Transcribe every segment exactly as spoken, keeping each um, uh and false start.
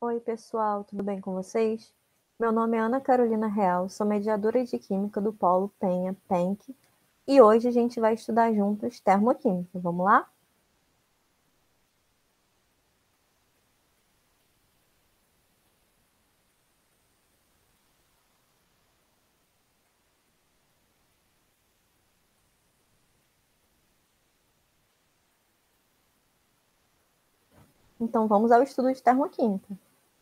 Oi, pessoal, tudo bem com vocês? Meu nome é Ana Carolina Real, sou mediadora de Química do Polo Penha, P E N C, e hoje a gente vai estudar juntos termoquímica. Vamos lá? Então vamos ao estudo de termoquímica.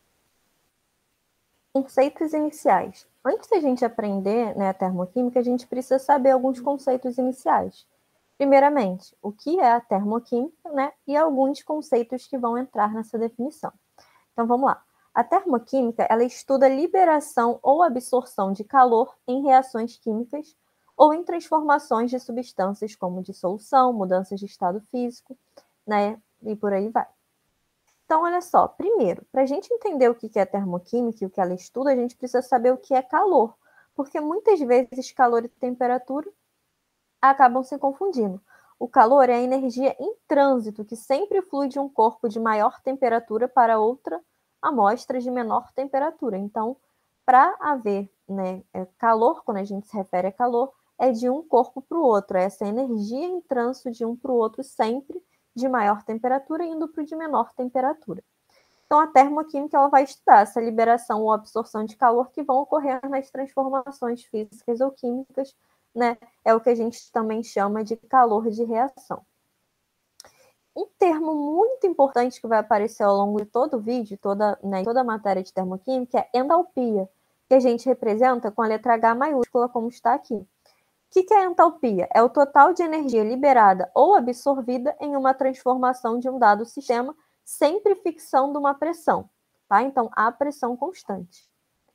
Conceitos iniciais. Antes da gente aprender, né, a termoquímica, a gente precisa saber alguns conceitos iniciais. Primeiramente, o que é a termoquímica, né, e alguns conceitos que vão entrar nessa definição. Então vamos lá. A termoquímica, ela estuda a liberação ou absorção de calor em reações químicas ou em transformações de substâncias como dissolução, mudanças de estado físico, né, e por aí vai. Então, olha só, primeiro, para a gente entender o que é termoquímica e o que ela estuda, a gente precisa saber o que é calor, porque muitas vezes calor e temperatura acabam se confundindo. O calor é a energia em trânsito que sempre flui de um corpo de maior temperatura para outra amostra de menor temperatura. Então, para haver, né, calor, quando a gente se refere a calor, é de um corpo para o outro, é essa energia em trânsito de um para o outro sempre de maior temperatura indo para o de menor temperatura. Então, a termoquímica ela vai estudar essa liberação ou absorção de calor que vão ocorrer nas transformações físicas ou químicas, né? É o que a gente também chama de calor de reação. Um termo muito importante que vai aparecer ao longo de todo o vídeo, toda, né, toda a matéria de termoquímica, é entalpia, que a gente representa com a letra H maiúscula, como está aqui. O que é entalpia? É o total de energia liberada ou absorvida em uma transformação de um dado sistema, sempre fixando uma pressão, tá? Então, há pressão constante.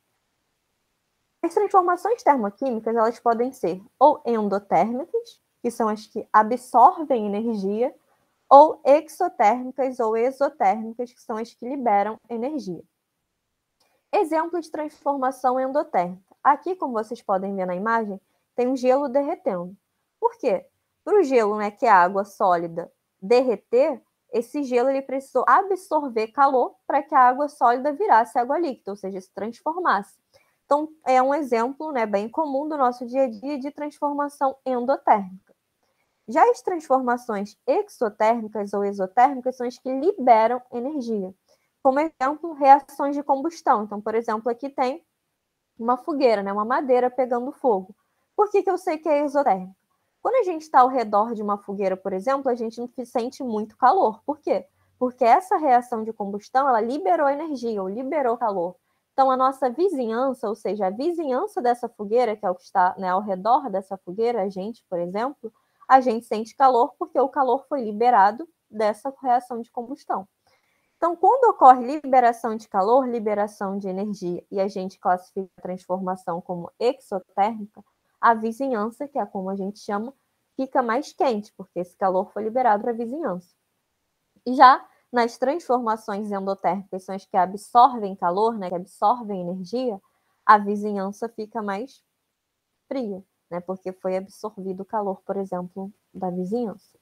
As transformações termoquímicas, elas podem ser ou endotérmicas, que são as que absorvem energia, ou exotérmicas ou exotérmicas, que são as que liberam energia. Exemplo de transformação endotérmica. Aqui, como vocês podem ver na imagem, tem um gelo derretendo. Por quê? Para o gelo, né, que é água sólida, derreter, esse gelo ele precisou absorver calor para que a água sólida virasse água líquida, ou seja, se transformasse. Então, é um exemplo, né, bem comum do nosso dia a dia de transformação endotérmica. Já as transformações exotérmicas ou exotérmicas são as que liberam energia. Como exemplo, reações de combustão. Então, por exemplo, aqui tem uma fogueira, né, uma madeira pegando fogo. Por que que eu sei que é exotérmica? Quando a gente está ao redor de uma fogueira, por exemplo, a gente não sente muito calor. Por quê? Porque essa reação de combustão, ela liberou energia, ou liberou calor. Então, a nossa vizinhança, ou seja, a vizinhança dessa fogueira, que é o que está, né, ao redor dessa fogueira, a gente, por exemplo, a gente sente calor porque o calor foi liberado dessa reação de combustão. Então, quando ocorre liberação de calor, liberação de energia, e a gente classifica a transformação como exotérmica, a vizinhança, que é como a gente chama, fica mais quente, porque esse calor foi liberado para a vizinhança. E já nas transformações endotérmicas, são as que absorvem calor, né, que absorvem energia, a vizinhança fica mais fria, né, porque foi absorvido o calor, por exemplo, da vizinhança.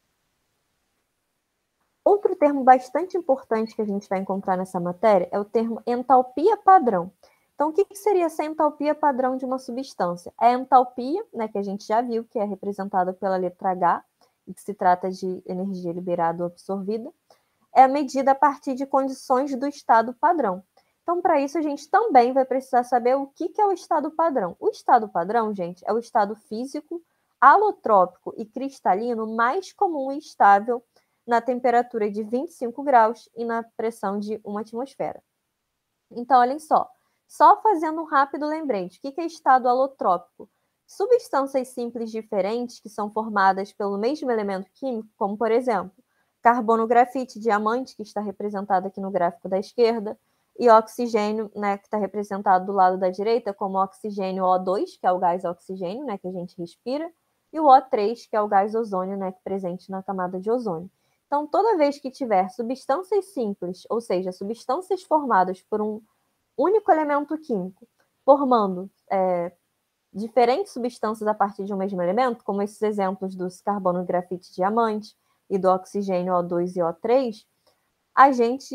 Outro termo bastante importante que a gente vai encontrar nessa matéria é o termo entalpia padrão. Então, o que seria essa entalpia padrão de uma substância? A entalpia, né, que a gente já viu, que é representada pela letra H, e que se trata de energia liberada ou absorvida, é medida a partir de condições do estado padrão. Então, para isso, a gente também vai precisar saber o que é o estado padrão. O estado padrão, gente, é o estado físico, alotrópico e cristalino mais comum e estável na temperatura de vinte e cinco graus e na pressão de uma atmosfera. Então, olhem só. Só fazendo um rápido lembrete. O que é estado alotrópico? Substâncias simples diferentes que são formadas pelo mesmo elemento químico, como, por exemplo, carbono, grafite, diamante, que está representado aqui no gráfico da esquerda, e oxigênio, né, que está representado do lado da direita como oxigênio O dois, que é o gás oxigênio, né, que a gente respira, e o O três, que é o gás ozônio, né, presente na camada de ozônio. Então, toda vez que tiver substâncias simples, ou seja, substâncias formadas por um único elemento químico, formando é, diferentes substâncias a partir de um mesmo elemento, como esses exemplos dos carbono, grafite, diamante e do oxigênio O dois e O três, a gente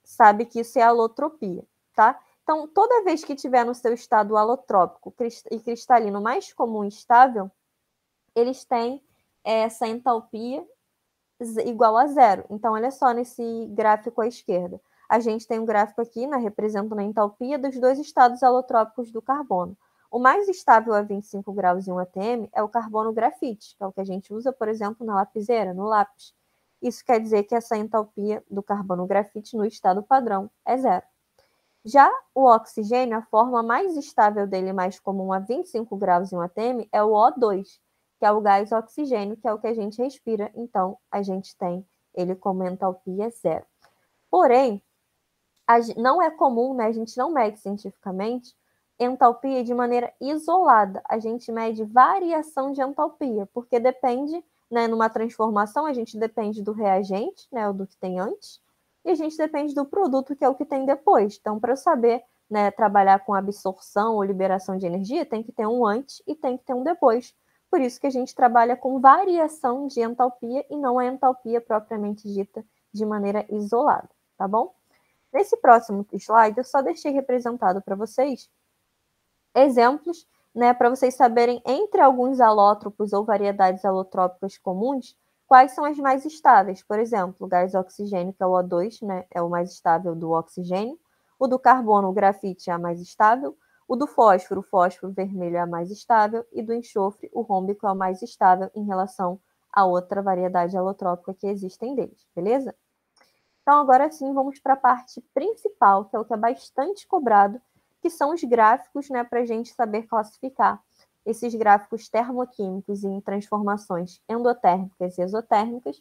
sabe que isso é alotropia, tá? Então, toda vez que tiver no seu estado alotrópico e cristalino mais comum e estável, eles têm essa entalpia igual a zero. Então, olha só nesse gráfico à esquerda. A gente tem um gráfico aqui, né, representando a entalpia dos dois estados alotrópicos do carbono. O mais estável a vinte e cinco graus e um atm é o carbono grafite, que é o que a gente usa, por exemplo, na lapiseira, no lápis. Isso quer dizer que essa entalpia do carbono grafite no estado padrão é zero. Já o oxigênio, a forma mais estável dele, mais comum a vinte e cinco graus e um atm, é o O dois, que é o gás oxigênio, que é o que a gente respira. Então, a gente tem ele como entalpia zero. Porém, não é comum, né, a gente não mede cientificamente entalpia de maneira isolada. A gente mede variação de entalpia, porque depende, né, numa transformação, a gente depende do reagente, né, do que tem antes, e a gente depende do produto, que é o que tem depois. Então, para eu saber, né, trabalhar com absorção ou liberação de energia, tem que ter um antes e tem que ter um depois. Por isso que a gente trabalha com variação de entalpia e não a entalpia propriamente dita de maneira isolada, tá bom? Nesse próximo slide, eu só deixei representado para vocês exemplos, né, para vocês saberem, entre alguns alótropos ou variedades alotrópicas comuns, quais são as mais estáveis. Por exemplo, o gás oxigênio, que é o O dois, né, é o mais estável do oxigênio. O do carbono, o grafite, é a mais estável. O do fósforo, o fósforo vermelho, é a mais estável. E do enxofre, o rômbico, é o mais estável em relação a outra variedade alotrópica que existem deles, beleza? Então, agora sim, vamos para a parte principal, que é o que é bastante cobrado, que são os gráficos, né, para a gente saber classificar esses gráficos termoquímicos em transformações endotérmicas e exotérmicas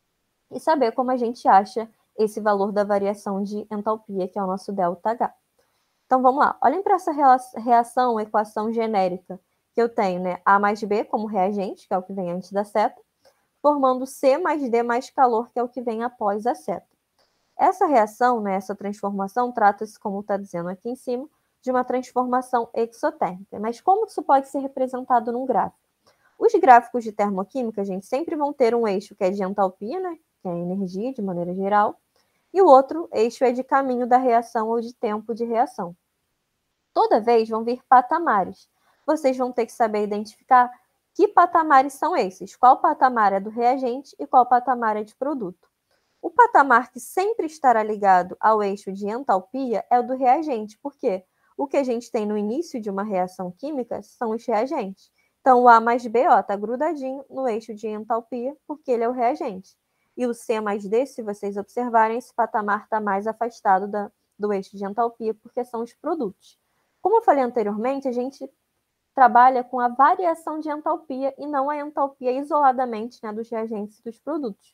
e saber como a gente acha esse valor da variação de entalpia, que é o nosso ΔH. Então, vamos lá. Olhem para essa reação, equação genérica que eu tenho, né, A mais B como reagente, que é o que vem antes da seta, formando C mais D mais calor, que é o que vem após a seta. Essa reação, né, essa transformação, trata-se, como está dizendo aqui em cima, de uma transformação exotérmica. Mas como isso pode ser representado num gráfico? Os gráficos de termoquímica, gente, sempre vão ter um eixo que é de entalpia, né, que é energia de maneira geral, e o outro eixo é de caminho da reação ou de tempo de reação. Toda vez vão vir patamares. Vocês vão ter que saber identificar que patamares são esses, qual patamar é do reagente e qual patamar é de produto. O patamar que sempre estará ligado ao eixo de entalpia é o do reagente, porque o que a gente tem no início de uma reação química são os reagentes. Então, o A mais B está grudadinho no eixo de entalpia, porque ele é o reagente. E o C mais D, se vocês observarem, esse patamar está mais afastado da, do eixo de entalpia, porque são os produtos. Como eu falei anteriormente, a gente trabalha com a variação de entalpia e não a entalpia isoladamente, né, dos reagentes e dos produtos.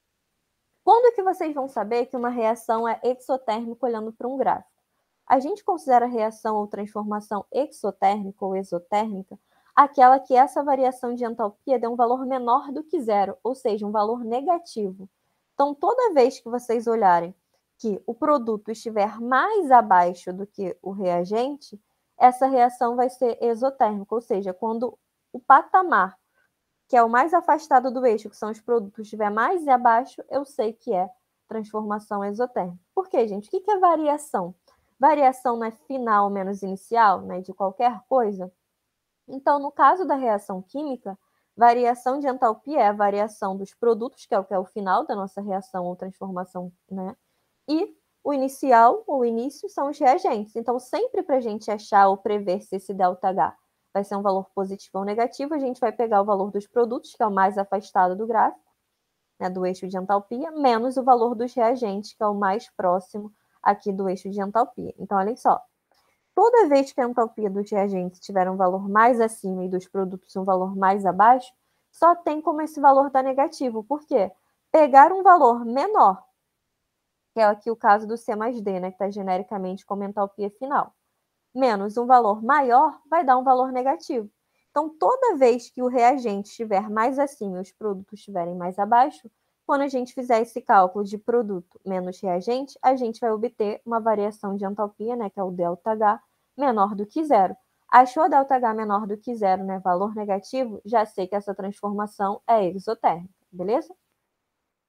Quando que vocês vão saber que uma reação é exotérmica olhando para um gráfico? A gente considera reação ou transformação exotérmica ou exotérmica aquela que essa variação de entalpia dê um valor menor do que zero, ou seja, um valor negativo. Então, toda vez que vocês olharem que o produto estiver mais abaixo do que o reagente, essa reação vai ser exotérmica, ou seja, quando o patamar que é o mais afastado do eixo, que são os produtos, estiver mais abaixo, eu sei que é transformação exotérmica. Por quê, gente? O que é variação? Variação não é final menos inicial, né, de qualquer coisa? Então, no caso da reação química, variação de entalpia é a variação dos produtos, que é o que é o final da nossa reação ou transformação, né? E o inicial, ou início, são os reagentes. Então, sempre para a gente achar ou prever se esse ΔH vai ser um valor positivo ou negativo, a gente vai pegar o valor dos produtos, que é o mais afastado do gráfico, né, do eixo de entalpia, menos o valor dos reagentes, que é o mais próximo aqui do eixo de entalpia. Então, olhem só. Toda vez que a entalpia dos reagentes tiver um valor mais acima e dos produtos um valor mais abaixo, só tem como esse valor dar negativo. Por quê? Pegar um valor menor, que é aqui o caso do C mais D, né, que está genericamente como entalpia final, menos um valor maior, vai dar um valor negativo. Então, toda vez que o reagente estiver mais acima e os produtos estiverem mais abaixo, quando a gente fizer esse cálculo de produto menos reagente, a gente vai obter uma variação de entalpia, né, que é o ΔH, menor do que zero. Achou ΔH menor do que zero, né, valor negativo, já sei que essa transformação é exotérmica, beleza?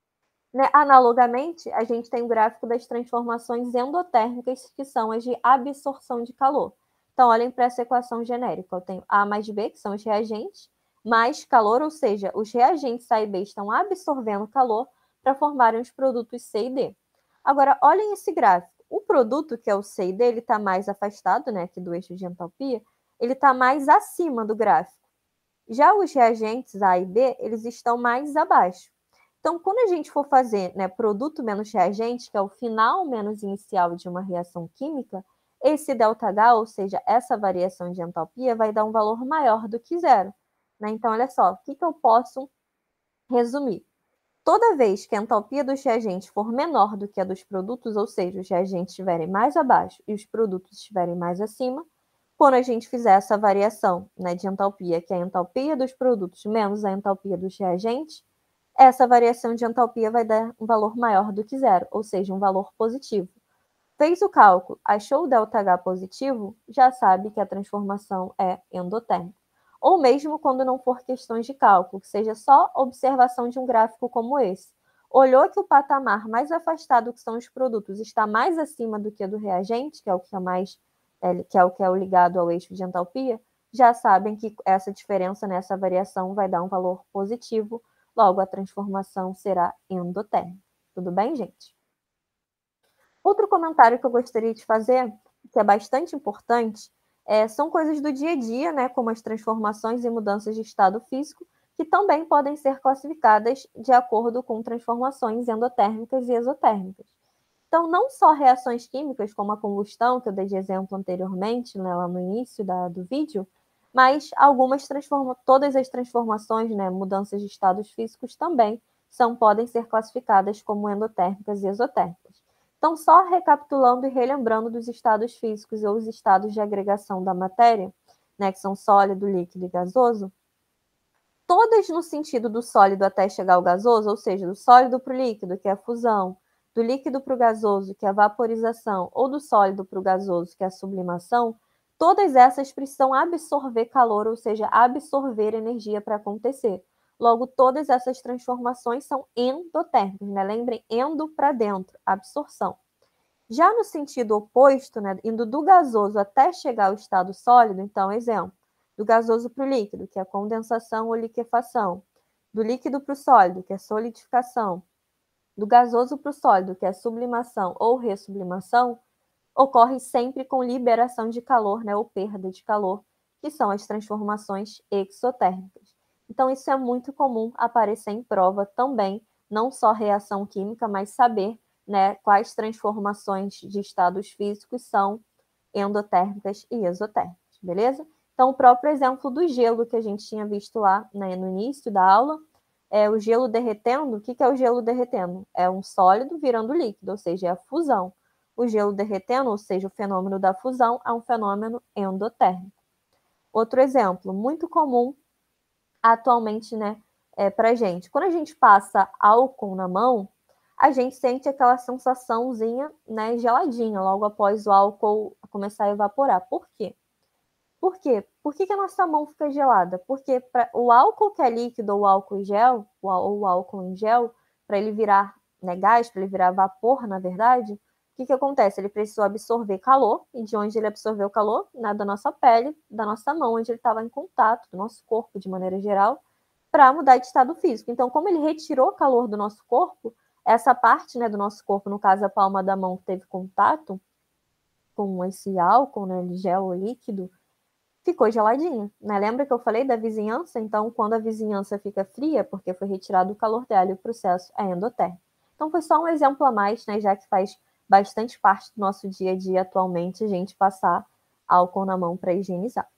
Né? Analogamente, a gente tem o gráfico das transformações endotérmicas, que são as de absorção de calor. Então, olhem para essa equação genérica. Eu tenho A mais B, que são os reagentes, mais calor, ou seja, os reagentes A e B estão absorvendo calor para formarem os produtos C e D. Agora, olhem esse gráfico. O produto, que é o C e D, ele está mais afastado, né, aqui do eixo de entalpia, ele está mais acima do gráfico. Já os reagentes A e B, eles estão mais abaixo. Então, quando a gente for fazer, né, produto menos reagente, que é o final menos inicial de uma reação química, esse ΔH, ou seja, essa variação de entalpia, vai dar um valor maior do que zero. Né? Então, olha só, o que, que eu posso resumir? Toda vez que a entalpia dos reagentes for menor do que a dos produtos, ou seja, os reagentes estiverem mais abaixo e os produtos estiverem mais acima, quando a gente fizer essa variação, né, de entalpia, que é a entalpia dos produtos menos a entalpia dos reagentes, essa variação de entalpia vai dar um valor maior do que zero, ou seja, um valor positivo. Fez o cálculo, achou o ΔH positivo, já sabe que a transformação é endotérmica. Ou mesmo quando não for questões de cálculo, que seja só observação de um gráfico como esse. Olhou que o patamar mais afastado, que são os produtos, está mais acima do que o do reagente, que é o que é mais, é, que é o que é o ligado ao eixo de entalpia, já sabem que essa diferença nessa variação vai dar um valor positivo, logo a transformação será endotérmica. Tudo bem, gente? Outro comentário que eu gostaria de fazer, que é bastante importante, é, são coisas do dia a dia, né, como as transformações e mudanças de estado físico, que também podem ser classificadas de acordo com transformações endotérmicas e exotérmicas. Então, não só reações químicas, como a combustão, que eu dei de exemplo anteriormente, né, lá no início da, do vídeo, mas algumas transforma todas as transformações, né, mudanças de estados físicos também são, podem ser classificadas como endotérmicas e exotérmicas. Então, só recapitulando e relembrando dos estados físicos ou os estados de agregação da matéria, né, que são sólido, líquido e gasoso, todas no sentido do sólido até chegar ao gasoso, ou seja, do sólido para o líquido, que é a fusão, do líquido para o gasoso, que é a vaporização, ou do sólido para o gasoso, que é a sublimação, todas essas precisam absorver calor, ou seja, absorver energia para acontecer. Logo, todas essas transformações são endotérmicas, né? Lembrem, endo para dentro, absorção. Já no sentido oposto, né, indo do gasoso até chegar ao estado sólido, então, exemplo, do gasoso para o líquido, que é a condensação ou liquefação, do líquido para o sólido, que é solidificação, do gasoso para o sólido, que é sublimação ou ressublimação, ocorre sempre com liberação de calor, né, ou perda de calor, que são as transformações exotérmicas. Então, isso é muito comum aparecer em prova também, não só reação química, mas saber, né, quais transformações de estados físicos são endotérmicas e exotérmicas, beleza? Então, o próprio exemplo do gelo que a gente tinha visto lá, né, no início da aula, é o gelo derretendo. O que é o gelo derretendo? É um sólido virando líquido, ou seja, é a fusão. O gelo derretendo, ou seja, o fenômeno da fusão, é um fenômeno endotérmico. Outro exemplo, muito comum atualmente, né, é, para a gente. Quando a gente passa álcool na mão, a gente sente aquela sensaçãozinha, né, geladinha, logo após o álcool começar a evaporar. Por quê? Por quê? Por que, que a nossa mão fica gelada? Porque pra, o álcool que é líquido ou álcool em gel, ou o álcool em gel, para ele virar, né, gás, para ele virar vapor, na verdade, o que, que acontece? Ele precisou absorver calor, e de onde ele absorveu calor? Na, da nossa pele, da nossa mão, onde ele estava em contato, do nosso corpo, de maneira geral, para mudar de estado físico. Então, como ele retirou calor do nosso corpo, essa parte, né, do nosso corpo, no caso a palma da mão que teve contato com esse álcool, né, gel ou líquido, ficou geladinha, né? Lembra que eu falei da vizinhança? Então, quando a vizinhança fica fria, porque foi retirado o calor dela e o processo é endotérmico. Então, foi só um exemplo a mais, né? Já que faz bastante parte do nosso dia a dia atualmente, a gente passar álcool na mão para higienizar.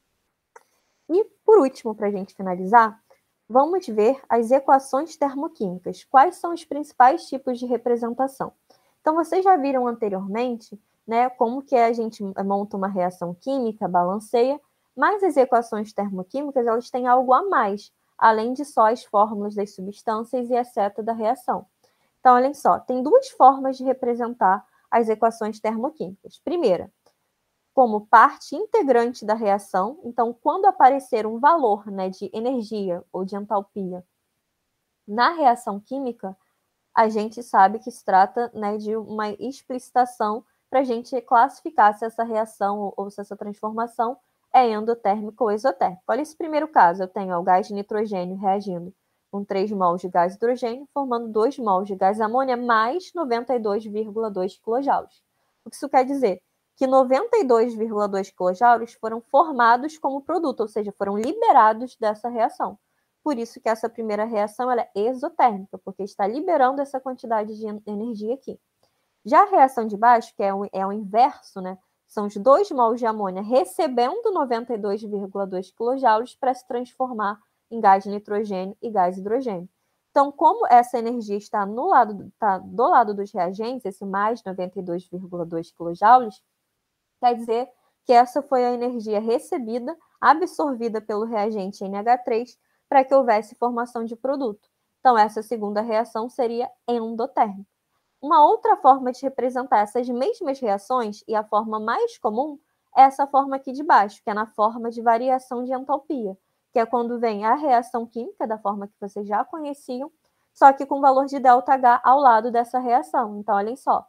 E, por último, para a gente finalizar, vamos ver as equações termoquímicas. Quais são os principais tipos de representação? Então, vocês já viram anteriormente, né, como que a gente monta uma reação química, balanceia, mas as equações termoquímicas, elas têm algo a mais, além de só as fórmulas das substâncias e a seta da reação. Então, olhem só, tem duas formas de representar as equações termoquímicas. Primeira, como parte integrante da reação. Então, quando aparecer um valor, né, de energia ou de entalpia na reação química, a gente sabe que se trata, né, de uma explicitação para a gente classificar se essa reação ou, ou se essa transformação é endotérmica ou exotérmica. Olha esse primeiro caso, eu tenho ó, o gás de nitrogênio reagindo com três mols de gás hidrogênio, formando dois mols de gás amônia mais noventa e dois vírgula dois quilojoules. O que isso quer dizer? Que noventa e dois vírgula dois quilojoules foram formados como produto, ou seja, foram liberados dessa reação. Por isso que essa primeira reação ela é exotérmica, porque está liberando essa quantidade de energia aqui. Já a reação de baixo, que é o, é o inverso, né? São os dois mols de amônia recebendo noventa e dois vírgula dois quilojoules para se transformar em gás de nitrogênio e gás hidrogênio. Então, como essa energia está, no lado, está do lado dos reagentes, esse mais noventa e dois vírgula dois quilojoules, quer dizer que essa foi a energia recebida, absorvida pelo reagente N H três, para que houvesse formação de produto. Então, essa segunda reação seria endotérmica. Uma outra forma de representar essas mesmas reações, e a forma mais comum, é essa forma aqui de baixo, que é na forma de variação de entalpia, que é quando vem a reação química, da forma que vocês já conheciam, só que com valor de ΔH ao lado dessa reação. Então, olhem só,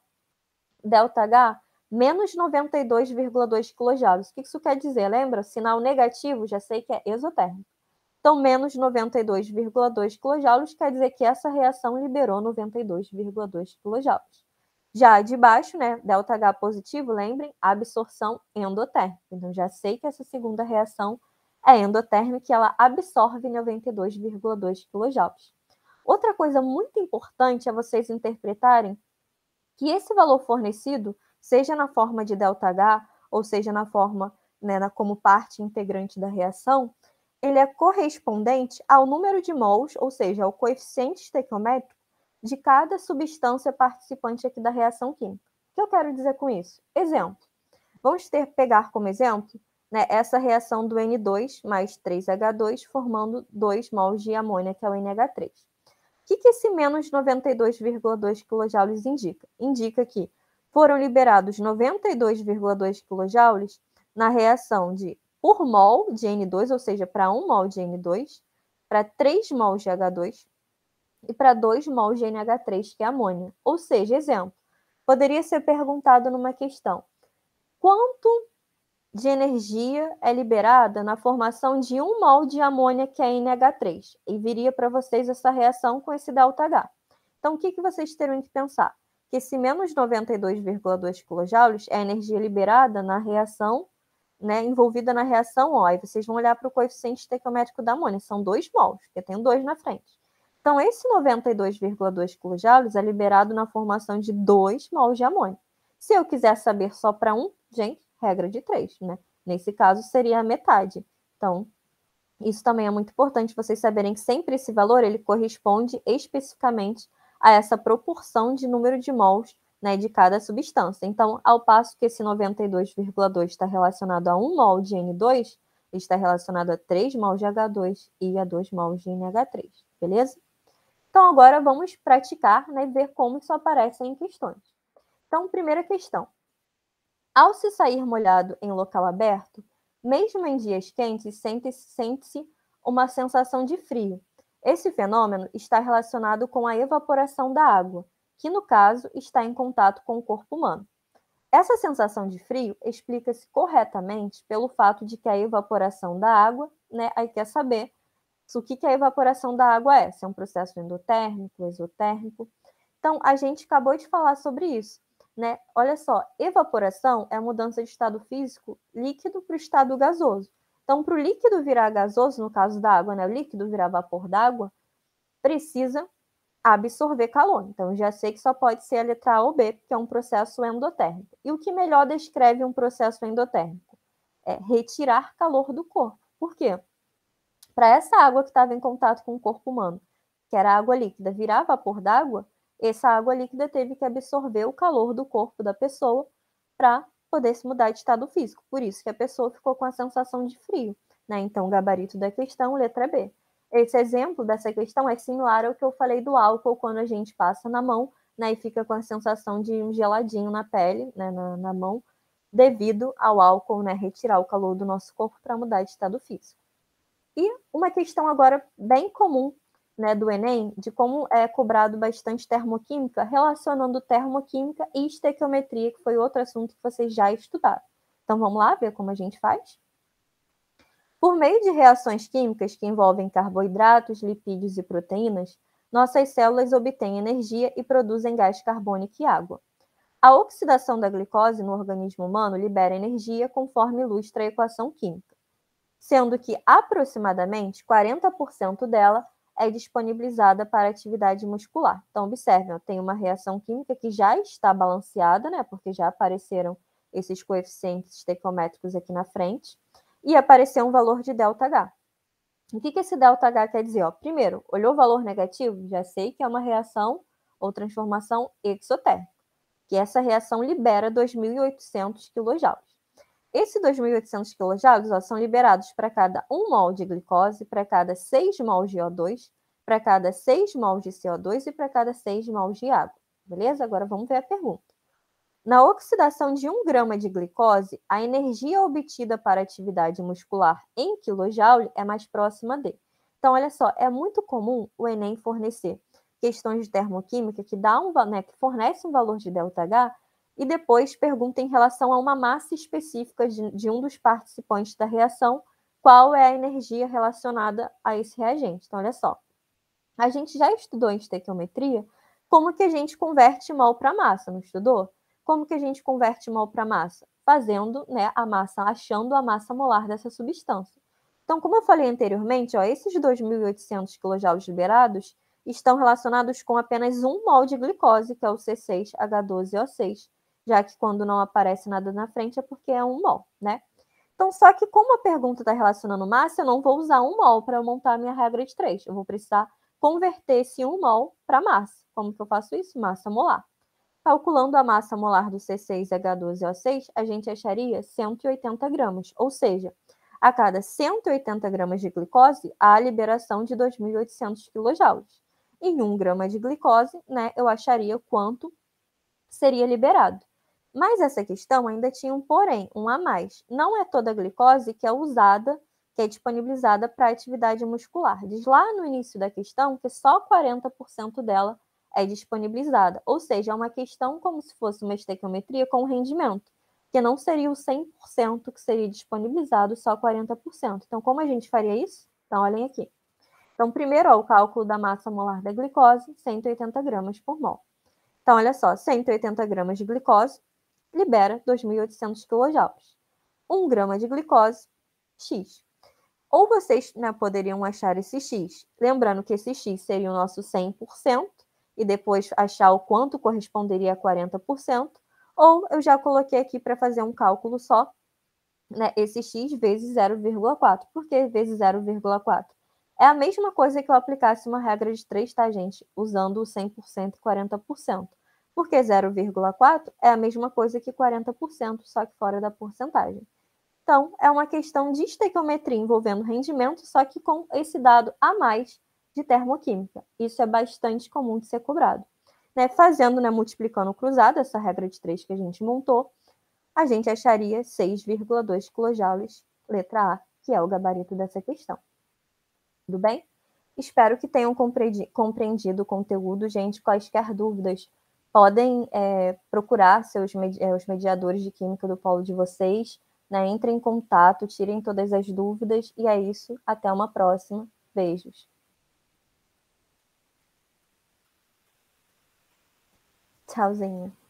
ΔH, menos noventa e dois vírgula dois quilojoules. O que isso quer dizer? Lembra? Sinal negativo, já sei que é exotérmico. Então, menos noventa e dois vírgula dois quilojoules quer dizer que essa reação liberou noventa e dois vírgula dois quilojoules. Já de baixo, né, ΔH positivo, lembrem, absorção endotérmica. Então, já sei que essa segunda reação é endotérmica e ela absorve noventa e dois vírgula dois quilojoules. Outra coisa muito importante é vocês interpretarem que esse valor fornecido, seja na forma de ΔH, ou seja na forma, né, como parte integrante da reação, ele é correspondente ao número de mols, ou seja, ao coeficiente estequiométrico de cada substância participante aqui da reação química. O que eu quero dizer com isso? Exemplo. Vamos ter, pegar como exemplo, né, essa reação do N dois mais três H dois, formando dois mols de amônia, que é o N H três. O que, que esse menos noventa e dois vírgula dois quilojoules indica? Indica que foram liberados noventa e dois vírgula dois quilojoules na reação de por mol de N dois, ou seja, para um mol de N dois, para três mols de H dois e para dois mols de N H três, que é amônia. Ou seja, exemplo, poderia ser perguntado numa questão: quanto de energia é liberada na formação de um mol de amônia, que é N H três? E viria para vocês essa reação com esse ΔH. Então, o que, que vocês teriam que pensar? Que esse menos noventa e dois vírgula dois quilojoules é a energia liberada na reação, né, envolvida na reação, ó, aí vocês vão olhar para o coeficiente estequiométrico da amônia, são dois mols, porque tem dois na frente. Então, esse noventa e dois vírgula dois quilojoules é liberado na formação de dois mols de amônia. Se eu quiser saber só para um, gente, regra de três, né? Nesse caso, seria a metade. Então, isso também é muito importante vocês saberem que sempre esse valor ele corresponde especificamente a essa proporção de número de mols, né, de cada substância. Então, ao passo que esse noventa e dois vírgula dois está relacionado a um mol de N dois, ele está relacionado a três mols de H dois e a dois mols de N H três, beleza? Então, agora vamos praticar, né, ver como isso aparece em questões. Então, primeira questão. Ao se sair molhado em local aberto, mesmo em dias quentes, sente-se sente-se uma sensação de frio. Esse fenômeno está relacionado com a evaporação da água, que no caso está em contato com o corpo humano. Essa sensação de frio explica-se corretamente pelo fato de que a evaporação da água, né, aí quer saber o que, que a evaporação da água é, se é um processo endotérmico, exotérmico. Então, a gente acabou de falar sobre isso. Né? Olha só, evaporação é a mudança de estado físico líquido para o estado gasoso. Então, para o líquido virar gasoso, no caso da água, né, o líquido virar vapor d'água, precisa absorver calor. Então, já sei que só pode ser a letra A ou B, porque é um processo endotérmico. E o que melhor descreve um processo endotérmico? É retirar calor do corpo. Por quê? Para essa água que estava em contato com o corpo humano, que era água líquida, virar vapor d'água, essa água líquida teve que absorver o calor do corpo da pessoa para poder se mudar de estado físico. Por isso que a pessoa ficou com a sensação de frio, né? Então, o gabarito da questão, letra B. Esse exemplo dessa questão é similar ao que eu falei do álcool, quando a gente passa na mão, né, e fica com a sensação de um geladinho na pele, né, na, na mão, devido ao álcool, né, retirar o calor do nosso corpo para mudar de estado físico. E uma questão agora bem comum né, do Enem, de como é cobrado bastante termoquímica, relacionando termoquímica e estequiometria, que foi outro assunto que vocês já estudaram. Então, vamos lá ver como a gente faz? Por meio de reações químicas que envolvem carboidratos, lipídios e proteínas, nossas células obtêm energia e produzem gás carbônico e água. A oxidação da glicose no organismo humano libera energia conforme ilustra a equação química, sendo que aproximadamente quarenta por cento dela é disponibilizada para atividade muscular. Então, observem, tem uma reação química que já está balanceada, né, porque já apareceram esses coeficientes estequiométricos aqui na frente, e apareceu um valor de ΔH. O que, que esse ΔH quer dizer? Ó, primeiro, olhou o valor negativo? Já sei que é uma reação ou transformação exotérmica, que essa reação libera dois mil e oitocentos quilojoules. Esses dois mil e oitocentos quilojoules ó, são liberados para cada um mol de glicose, para cada seis mols de O dois, para cada seis mols de C O dois e para cada seis mols de água. Beleza? Agora vamos ver a pergunta. Na oxidação de um grama de glicose, a energia obtida para a atividade muscular em quilojoule é mais próxima de. Então, olha só, é muito comum o Enem fornecer questões de termoquímica que, dá um, né, que fornece um valor de ΔH e depois pergunta em relação a uma massa específica de, de um dos participantes da reação, qual é a energia relacionada a esse reagente. Então, olha só, a gente já estudou em estequiometria como que a gente converte mol para massa, não estudou? Como que a gente converte mol para massa? Fazendo, né, a massa, achando a massa molar dessa substância. Então, como eu falei anteriormente, ó, esses dois mil e oitocentos quilojoules liberados estão relacionados com apenas um mol de glicose, que é o C seis H doze O seis, já que quando não aparece nada na frente é porque é um mol, né? Então, só que como a pergunta está relacionando massa, eu não vou usar um mol para montar a minha regra de três. Eu vou precisar converter esse um mol para massa. Como que eu faço isso? Massa molar. Calculando a massa molar do C seis H doze O seis, a gente acharia cento e oitenta gramas, ou seja, a cada cento e oitenta gramas de glicose, há a liberação de dois mil e oitocentos quilojoules. Em um grama de glicose, né, eu acharia quanto seria liberado. Mas essa questão ainda tinha um porém, um a mais. Não é toda a glicose que é usada, que é disponibilizada para atividade muscular. Diz lá no início da questão que só quarenta por cento dela é disponibilizada. Ou seja, é uma questão como se fosse uma estequiometria com rendimento, que não seria o cem por cento que seria disponibilizado, só quarenta por cento. Então, como a gente faria isso? Então, olhem aqui. Então, primeiro, ó, o cálculo da massa molar da glicose, cento e oitenta gramas por mol. Então, olha só, cento e oitenta gramas de glicose libera dois mil e oitocentos quilojoules. um grama de glicose, X. Ou vocês, né, poderiam achar esse X, lembrando que esse X seria o nosso cem por cento, e depois achar o quanto corresponderia a quarenta por cento, ou eu já coloquei aqui para fazer um cálculo só, né, esse X vezes zero vírgula quatro. Por que vezes zero vírgula quatro? É a mesma coisa que eu aplicasse uma regra de três, tá, gente? Usando o cem por cento e quarenta por cento. Porque zero vírgula quatro é a mesma coisa que quarenta por cento, só que fora da porcentagem. Então, é uma questão de estequiometria envolvendo rendimento, só que com esse dado a mais de termoquímica. Isso é bastante comum de ser cobrado. Né? Fazendo, né, multiplicando cruzado, essa regra de três que a gente montou, a gente acharia seis vírgula dois quilojoules, letra A, que é o gabarito dessa questão. Tudo bem? Espero que tenham compreendido o conteúdo, gente. Quaisquer dúvidas, podem é, procurar seus é, os mediadores de química do polo de vocês, né? Entrem em contato, tirem todas as dúvidas, e é isso. Até uma próxima. Beijos. Tchauzinho.